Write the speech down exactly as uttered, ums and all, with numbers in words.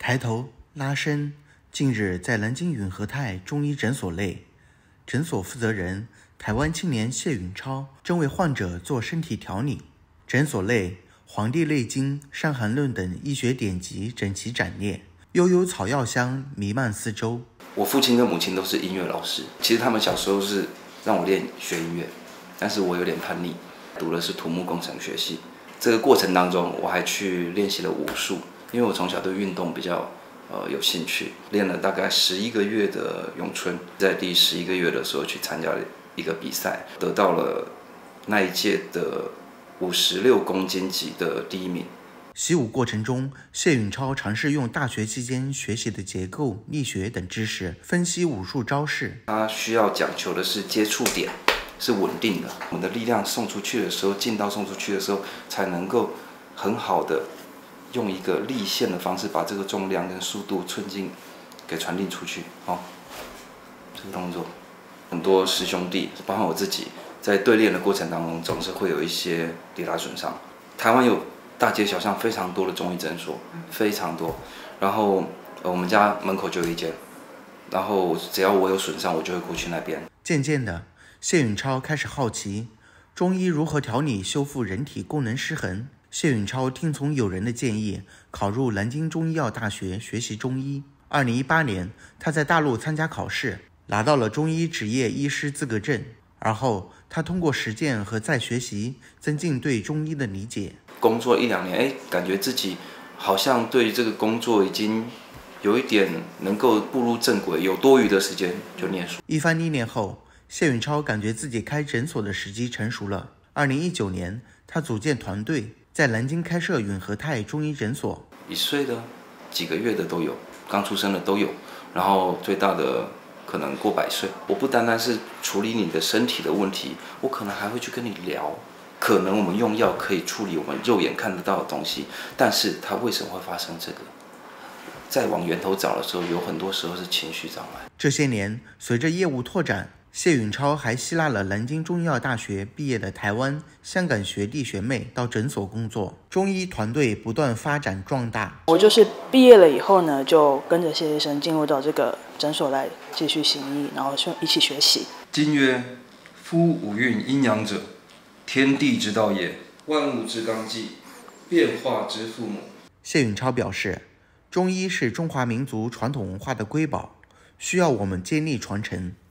抬头拉伸。近日，在南京允和泰中医诊所内，诊所负责人台湾青年谢允超正为患者做身体调理。诊所内，《黄帝内经》《伤寒论》等医学典籍整齐展列，悠悠草药香弥漫四周。 我父亲跟母亲都是音乐老师，其实他们小时候是让我练学音乐，但是我有点叛逆，读的是土木工程学系。这个过程当中，我还去练习了武术，因为我从小对运动比较呃有兴趣，练了大概十一个月的咏春，在第十一个月的时候去参加了一个比赛，得到了那一届的五十六公斤级的第一名。 习武过程中，谢允超尝试用大学期间学习的结构、力学等知识分析武术招式。 他需要讲求的是接触点是稳定的，我们的力量送出去的时候，劲道送出去的时候，才能够很好的用一个力线的方式把这个重量跟速度寸劲给传递出去。哦，这个动作，很多师兄弟，包括我自己，在对练的过程当中，总是会有一些跌打损伤。台湾有大街小巷非常多的中医诊所，非常多。然后我们家门口就有一间，然后只要我有损伤，我就会过去那边。 渐渐的，谢允超开始好奇中医如何调理修复人体功能失衡。谢允超听从友人的建议，考入南京中医药大学学习中医。二零一八年，他在大陆参加考试，拿到了中医执业医师资格证。而后，他通过实践和再学习，增进对中医的理解。 工作一两年，哎，感觉自己好像对这个工作已经有一点能够步入正轨，有多余的时间就念书。 一番历练后，谢允超感觉自己开诊所的时机成熟了。二零一九年，他组建团队，在南京开设允和泰中医诊所。 一岁的、几个月的都有，刚出生的都有，然后最大的可能过百岁。我不单单是处理你的身体的问题，我可能还会去跟你聊。可能我们用药可以处理我们肉眼看得到的东西，但是它为什么会发生这个？再往源头找的时候，有很多时候是情绪障碍。 这些年，随着业务拓展，谢允超还吸纳了南京中医药大学毕业的台湾、香港学弟学妹到诊所工作，中医团队不断发展壮大。 我就是毕业了以后呢，就跟着谢医生进入到这个诊所来继续行医，然后一起学习。 经曰：夫五运阴阳者，天地之道也，万物之纲纪，变化之父母。 谢允超表示，中医是中华民族传统文化的瑰宝，需要我们接力传承。